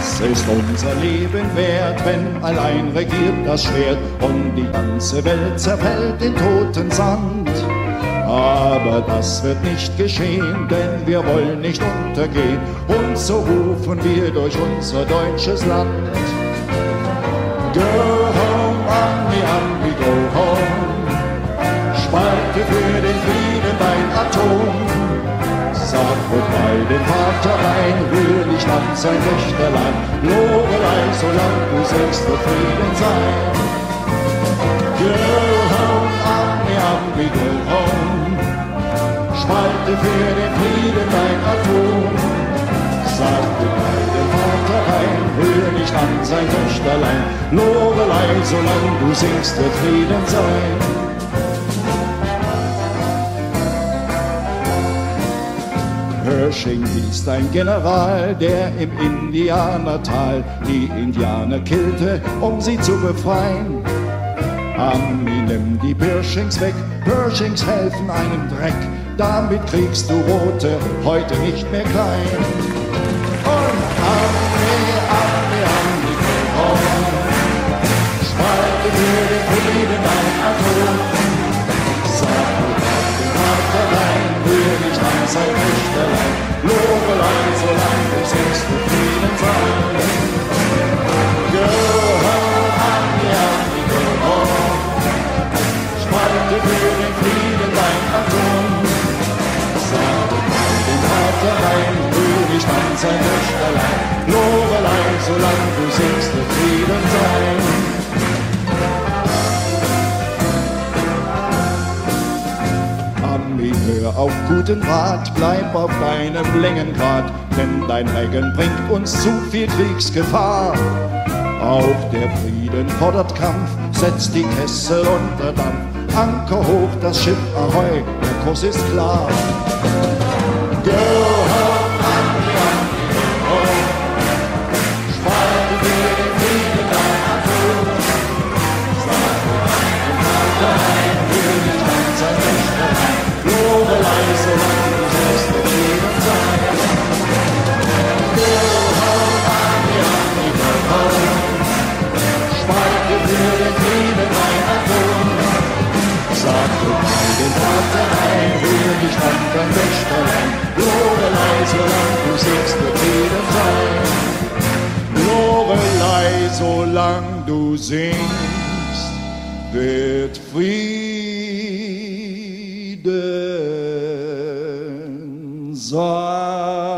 Was ist unser Leben wert, wenn allein regiert das Schwert und die ganze Welt zerfällt in toten Sand? Aber das wird nicht geschehen, denn wir wollen nicht untergehen, und so rufen wir durch unser deutsches Land. Go home, Ami, Ami, go home. Spalte für den Frieden dein Atom. Sag goodbye dem Vater rein, rühr nicht an sein Wächterlein. Lorelei, solang du selbst wird Frieden sein. Go home, Ami, Ami, go home. Spalte für den Frieden dein Atom. Sag goodbye dem Vater rein, rühr nicht an sein Wächterlein. Lorelei, solang du singst, wird Frieden sein. Pershing hieß ein General, der im Indianertal die Indianer killte, um sie zu befreien. Ami, nimm die Pershings weg, Pershings helfen einem Dreck, damit kriegst du Rote heute nicht mehr klein. Und Ami, Ami, Ami, go home. Spalte für den Frieden dein Atom. Sag den Vater rein, rühr nicht an sein Wächterlein. Lorelei, solang du singst, wird Frieden sein. Go home, Ami, Ami, go home. Spalte für den Frieden dein Atom. Sag den Vater rein, rühr nicht an sein Wächterlein. Lorelei, solang du singst, wird Frieden sein. Ami, hör auf guten Rat, bleib auf deinem Längengrad, denn dein Regen bringt uns zu viel Kriegsgefahr. Auch der Frieden fordert Kampf, setzt die Kessel unter Dampf. Anker hoch, das Schiff Ahoi, der Kurs ist klar. Go home, Ami, Ami, go home. Spalte für den Frieden dein Atom. Sag den Vater rein, rühr nicht an sein Wächterlein. Lorelei, solang du selbst wird Frieden sein. Go home, Ami, Ami, go home. Spalte für den Frieden dein Atom. Sag den Vater rein, rühr nicht an dein Wächterlein. Lorelei, solang du singst, wird Frieden sein. Lorelei, solang du singst, wird Frieden sein.